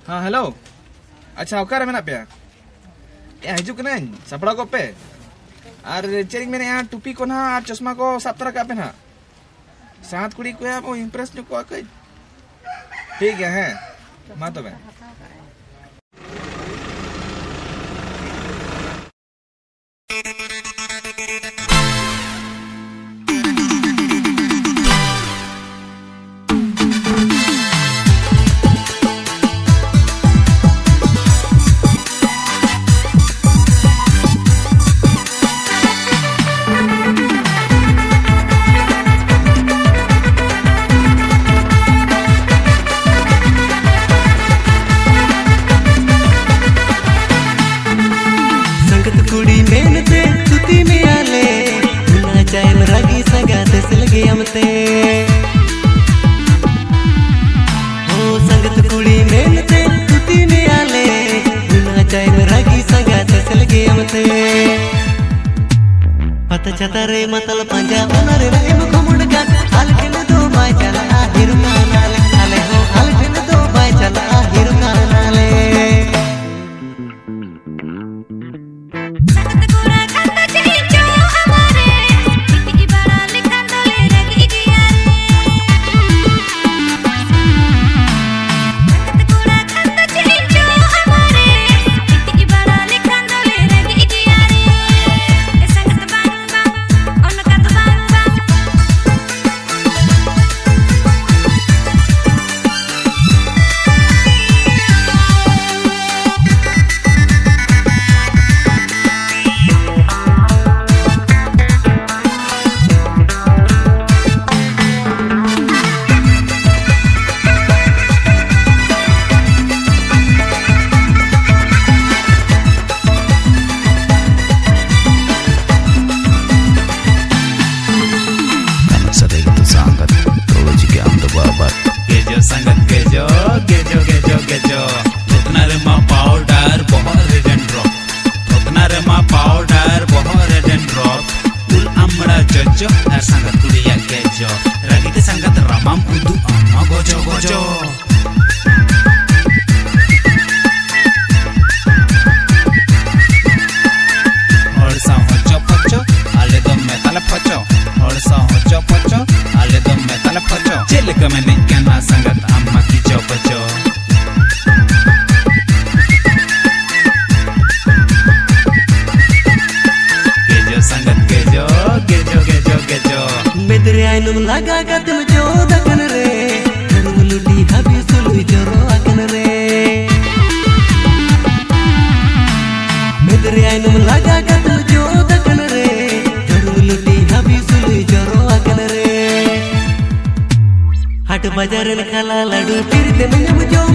हाँ हेलो अच्छा ओकारे मेना पे हिजू कनाኝ सापड़ा को पे और चेरिंग मेने टुपी को ना और चश्मा को साफ तरह का पे ना सात कुड़ी को आप इम्प्रेस जो को ठीक है मा तो चतरे मतल पंजा बनरे रे मुख मुंडका अलठिन दो बाय चला आहिर नाले नाले हो अलठिन दो बाय चला आहिर नाले संगत पूरा खंड चीचो हमारे इतनी बड़ा लिखन दले रगी जिया संगत पूरा खंड चीचो हमारे इतनी बड़ा लिखन दले रगी जिया sangat kuliah kejo ragi te sangat ramam untuk ama gojo gojo olsa hojo pocho ale do metal pocho olsa hojo pocho ale do metal pocho chele kamene kana sangat amma ki jo pocho kejo sangat kejo kejo kejo kejo मेरे आइनुम लगा कदम जो दकन रे लुटी हबी सुलु जोरो अकन रे मेरे आइनुम लगा कदम जो दकन रे लुटी हबी सुलु जोरो अकन रे हट बाजार खाला लडू फिर दिन जो